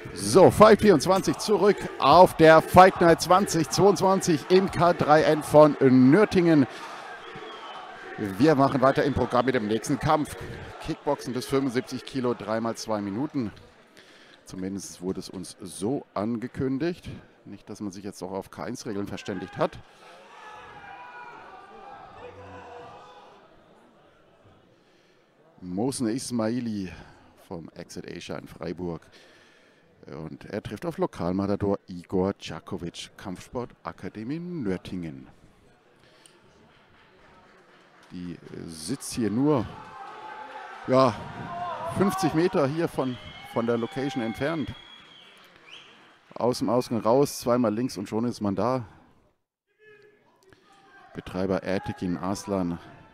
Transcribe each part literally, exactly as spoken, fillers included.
So, Fight vierundzwanzig zurück auf der Fight Night zwanzig zweiundzwanzig im K drei N von Nürtingen. Wir machen weiter im Programm mit dem nächsten Kampf. Kickboxen bis fünfundsiebzig Kilo, dreimal zwei Minuten. Zumindest wurde es uns so angekündigt. Nicht, dass man sich jetzt auch auf K eins Regeln verständigt hat. Mohsen Ismaili vom Exit Asia in Freiburg. Und er trifft auf Lokalmatador Igor Djakovic, Kampfsportakademie Nürtingen. Die sitzt hier nur ja, fünfzig Meter hier von, von der Location entfernt. Aus dem Ausgang raus, zweimal links und schon ist man da. Betreiber Ertekin Arslan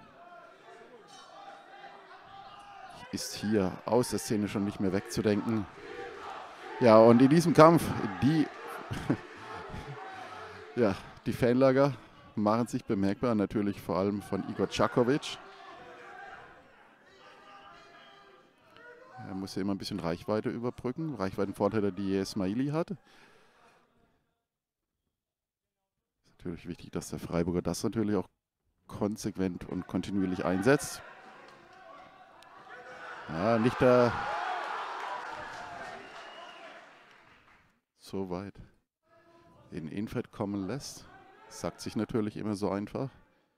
ist hier aus der Szene schon nicht mehr wegzudenken. Ja, und in diesem Kampf, die, ja, die Fanlager machen sich bemerkbar, natürlich vor allem von Igor Djakovic. Er muss ja immer ein bisschen Reichweite überbrücken, Reichweitenvorteile, die Ismaili hat. Ist natürlich wichtig, dass der Freiburger das natürlich auch konsequent und kontinuierlich einsetzt. Ja, nicht der so weit in Infeld kommen lässt. Sagt sich natürlich immer so einfach.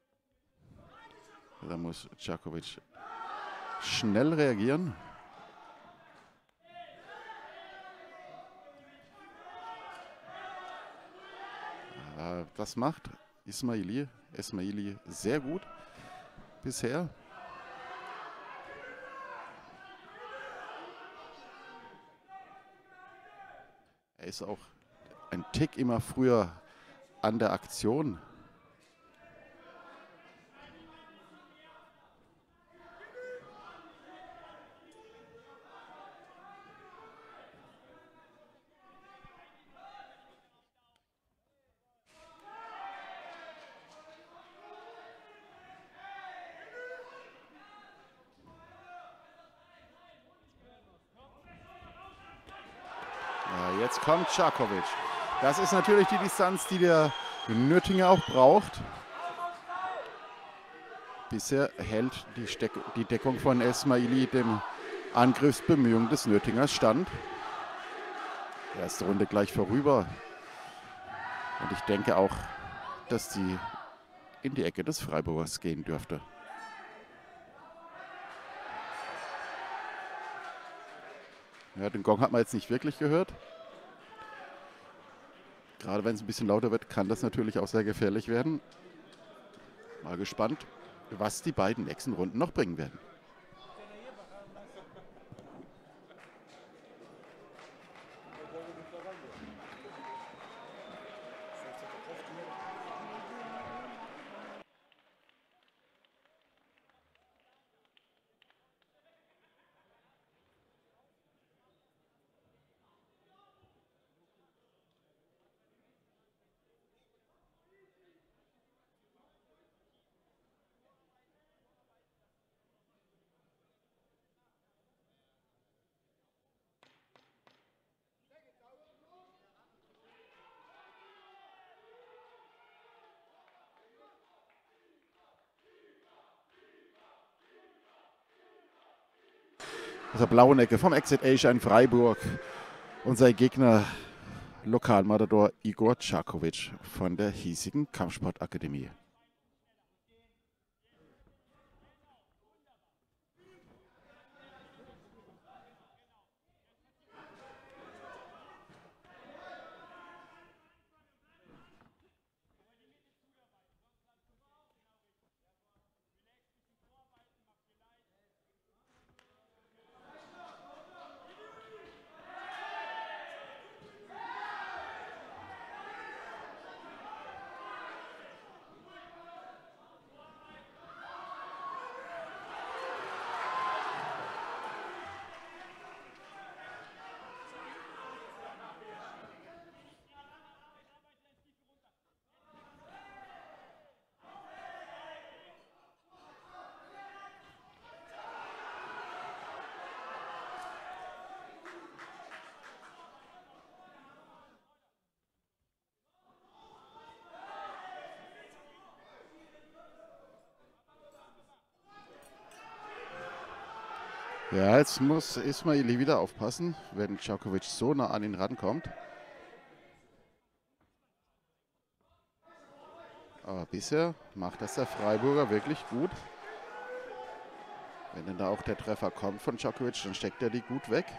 Da muss Djakovic schnell reagieren. Ja, das macht Ismaili, Ismaili sehr gut bisher. Er ist auch ein Tick immer früher an der Aktion. Ja, jetzt kommt Djakovic. Das ist natürlich die Distanz, die der Nürtinger auch braucht. Bisher hält die, Steck die Deckung von Ismaili dem Angriffsbemühungen des Nürtingers stand. Erste Runde gleich vorüber. Und ich denke auch, dass sie in die Ecke des Freiburgers gehen dürfte. Ja, den Gong hat man jetzt nicht wirklich gehört. Gerade wenn es ein bisschen lauter wird, kann das natürlich auch sehr gefährlich werden. Mal gespannt, was die beiden nächsten Runden noch bringen werden. Aus der blauen Ecke vom Exit Asia in Freiburg. Unser Gegner, Lokalmatador Igor Djakovic von der hiesigen Kampfsportakademie. Ja, jetzt muss Ismaili wieder aufpassen, wenn Djokovic so nah an ihn rankommt. Aber bisher macht das der Freiburger wirklich gut. Wenn dann da auch der Treffer kommt von Djokovic, dann steckt er die gut weg.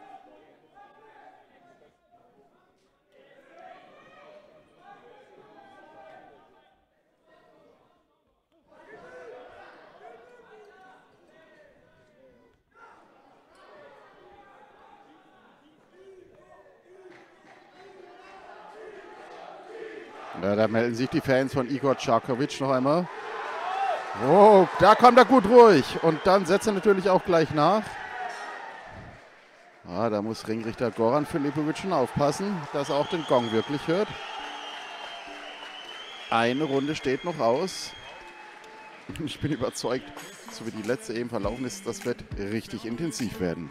Ja, da melden sich die Fans von Igor Djokovic noch einmal. Oh, da kommt er gut ruhig. Und dann setzt er natürlich auch gleich nach. Ah, da muss Ringrichter Goran Filipovic schon aufpassen, dass er auch den Gong wirklich hört. Eine Runde steht noch aus. Ich bin überzeugt, so wie die letzte eben verlaufen ist, das wird richtig intensiv werden.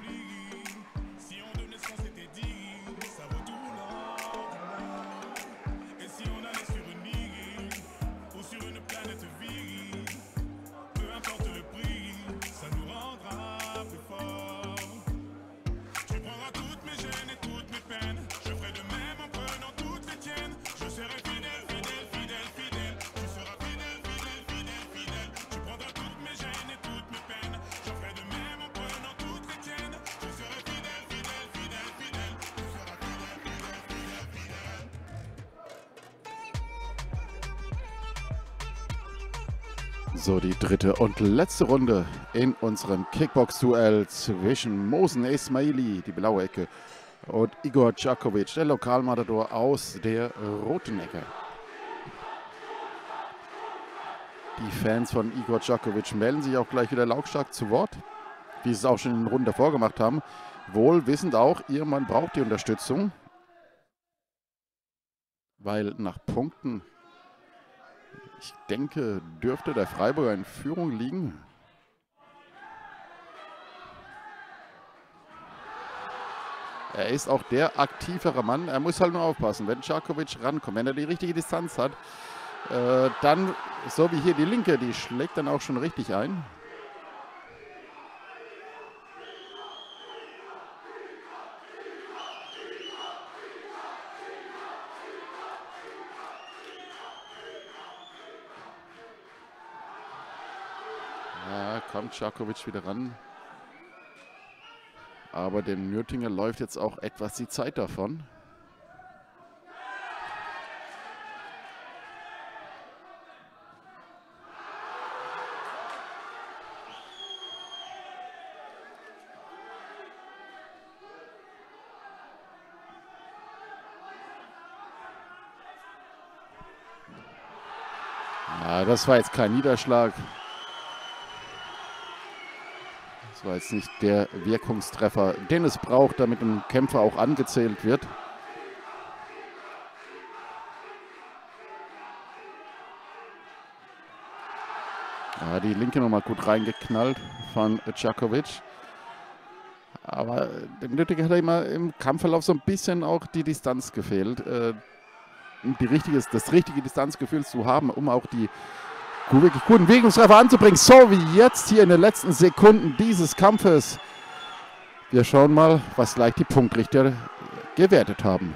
So, die dritte und letzte Runde in unserem Kickbox-Duell zwischen Mohsen Ismaili, die blaue Ecke, und Igor Djokovic, der Lokalmatador aus der roten Ecke. Die Fans von Igor Djokovic melden sich auch gleich wieder lautstark zu Wort, wie sie es auch schon in den Runden davor gemacht haben. Wohl wissend auch, ihr Mann braucht die Unterstützung, weil nach Punkten, ich denke, dürfte der Freiburger in Führung liegen. Er ist auch der aktivere Mann. Er muss halt nur aufpassen, wenn Djokovic rankommt, wenn er die richtige Distanz hat, äh, dann, so wie hier die linke, die schlägt dann auch schon richtig ein. Ja, kommt Djokovic wieder ran. Aber dem Nürtinger läuft jetzt auch etwas die Zeit davon. Ja, das war jetzt kein Niederschlag. Das war jetzt nicht der Wirkungstreffer, den es braucht, damit ein Kämpfer auch angezählt wird. Ja, die linke nochmal gut reingeknallt von Djokovic. Aber dem Nürtiger hat immer im Kampfverlauf so ein bisschen auch die Distanz gefehlt. Äh, die richtige, das richtige Distanzgefühl zu haben, um auch die wirklich guten Wirkungstreffer anzubringen. So wie jetzt hier in den letzten Sekunden dieses Kampfes. Wir schauen mal, was gleich die Punktrichter gewertet haben.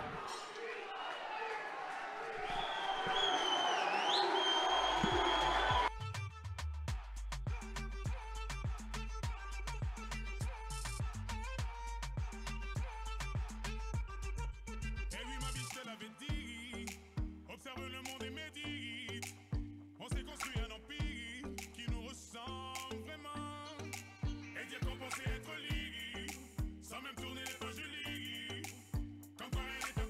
Sans même tourner les pages de ligue, comme quoi elle est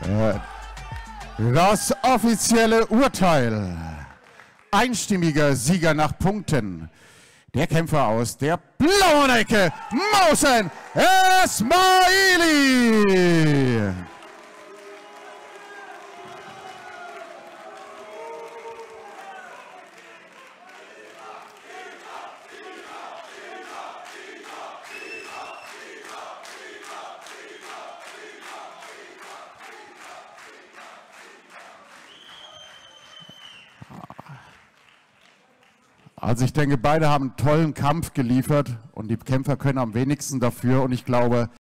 Das offizielle Urteil. Einstimmiger Sieger nach Punkten. Der Kämpfer aus der blauen Ecke, Mohsen Esmaili. Also ich denke, beide haben einen tollen Kampf geliefert und die Kämpfer können am wenigsten dafür und ich glaube,